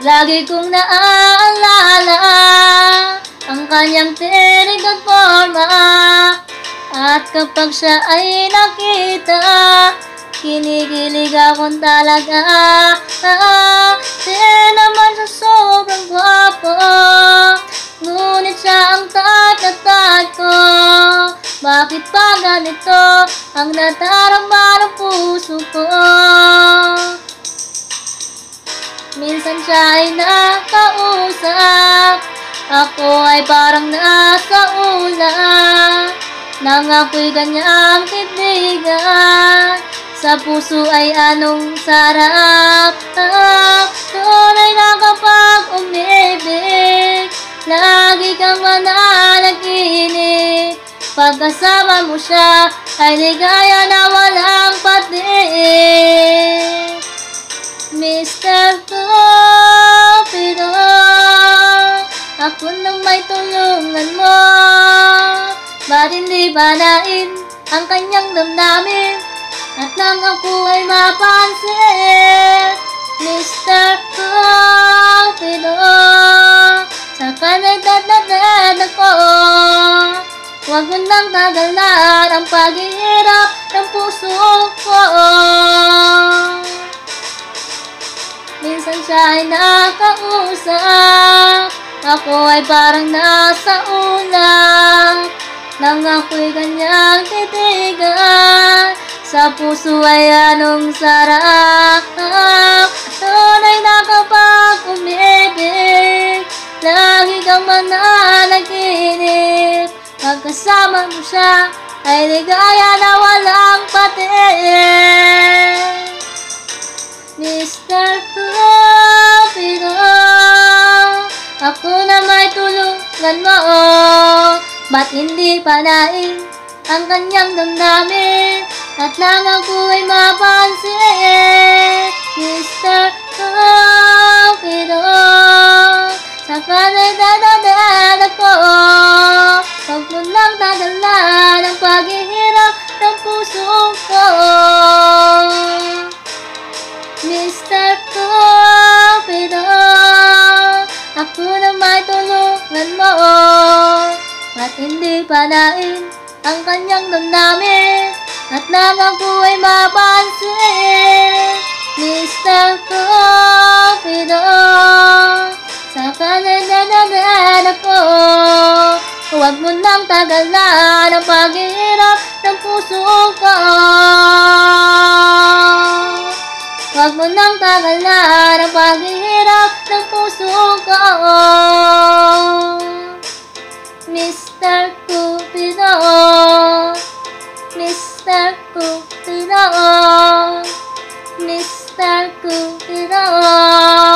Lagi kong naaalala ang kanyang tinig at forma. At kapag siya ay nakita, kinikilig akong talaga. Di naman siya sobrang gwapo, ngunit siya ang type na type ko. Bakit pa ganito ang nadarama ng puso ko? Minsan siya ay nakausap, ako ay parang nasa ulap. Nang ako'y kanyang titigan, sa puso ay anong sarap. Tunay na kapag umibig, lagi kang mananaginip. Pagkasama mo siya ay ligaya na walang patig. Mr. Kupido, ako na may tulungan mo. Ba't hindi banain ang kanyang damdamin at nang ako ay mapansin? Mr. Kupido, saka nagdadadad ako. Huwag mo nang tagalan ang paghihirap ng puso ko. Minsan siya ay nakausap, ako ay parang nasa ulap. Nang ako'y kanyang titigan, sa puso ay anong sarap. Tunay na kapag umibig, lagi kang mananaginip. Pagkasama mo siya ay ligaya na walang patig. Mr. Kupido, ako na may tulungan mo. Ba't hindi panain ang kanyang damdamin at nang ako ay mapansin? Mr. Kupido, saka nagdadadad ako. Huwag mo nang tagalan ang paghihirap ng puso ko. Mr. Kupido, ako na may tulungan mo. Ba't hindi panain ang kanyang damdamin at nang ako ay mapansin? Mr. Kupido, saka nagdadadad ako. Huwag mo nang tagalan ang paghihirap ng puso ko. Huwag mo nang tagalan ang paghihirap ng puso ko. Mr. Kupido, Mr. Kupido, Mr. Kupido.